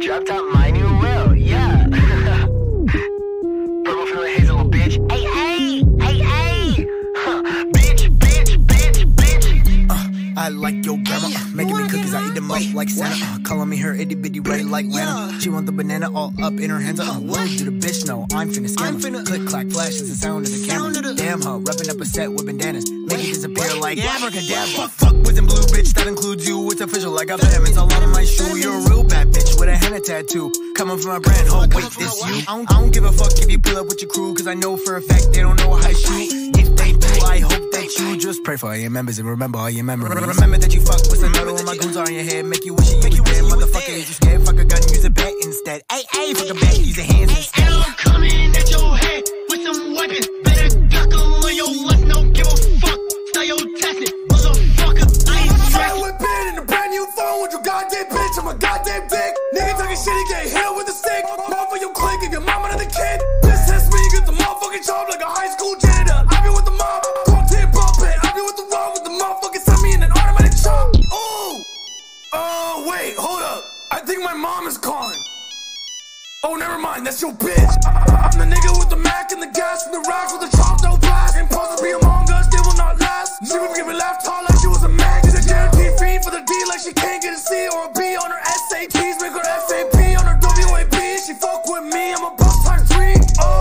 Drop top my new will, yeah. Purple from the hazel, little bitch. Hey, hey, hey, hey. Bitch, bitch, bitch, bitch. I like your grandma, making me cookies, I eat them up like Santa. Calling me her itty bitty ready like Lana. She want the banana all up in her hands. Whoa, do the bitch know I'm finna scam her. Click clack flashes the sound of the camera. Damn her, repping up a set with bandanas, make it disappear like abracadabra. Fuck with them blue bitch, that includes you. It's official, like I got diamonds all on my shoe. You're a real bad bitch with a henna tattoo. Coming from my brand, oh wait, this you. I don't give a fuck if you pull up with your crew, cause I know for a fact they don't know how to shoot. If they do, I hope that you just pray for all your members and remember all your memories. Remember that you fuck with Sinoda when my goons are in your head, make you wish you was dead. Motherfucker, is you scared? Fuck a gun, use a bat instead. Ay, ay, fuck a bat, use your hands instead. I'm coming at your head with some weapons. Better tackle on your left, no give a fuck. Stay your tested, motherfucker. I ain't stressed. With pen in a brand new phone with your goddamn bitch. I'm a goddamn dick. Nigga talking shit, he get hit with a stick. Mom for your clique and your mama to the kid. This test me, get the motherfucking job like a high school janitor. I be with the mob, cocktail bumping. I be with the wall with the motherfucking send me in an automatic chop. Ooh! Wait, hold up. I think my mom is calling. Oh, never mind, that's your bitch. I'm the nigga with the Mac and the gas and the racks with the chop, no blast. Impulsive be among us, they will not last. She would give me laugh tall like she was a mag. She's a guaranteed fee for the D like she can't get a C or a B on her SATs. Make her FAP on her WAP. She fuck with me, I'm a boss times 3.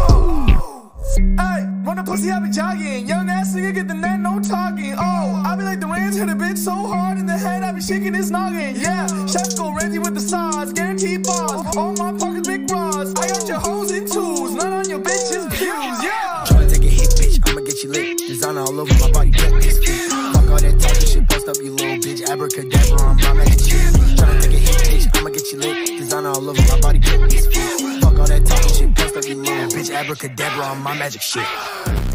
Oh. Hey, run a pussy, I be jogging. Young ass nigga get the net, no talking. Oh, I be like the Rams hit a bitch so hard in the head, I be shaking his noggin. Yeah, chef go Randy with the sauce, guaranteed boss. All my pockets big rods. I got your hoes in twos, none on your bitches views. Yeah. Tryna take a hit, bitch, I'ma get you lit. Designer all over my body, check this shit. Fuck all that talking shit, post up you little bitch. Abracadabra on my magic shit. Tryna take a hit, bitch, I'ma get you lit. Designer all over my body, check this shit. Fuck all that talking shit, post up you little bitch. Abracadabra on my magic shit.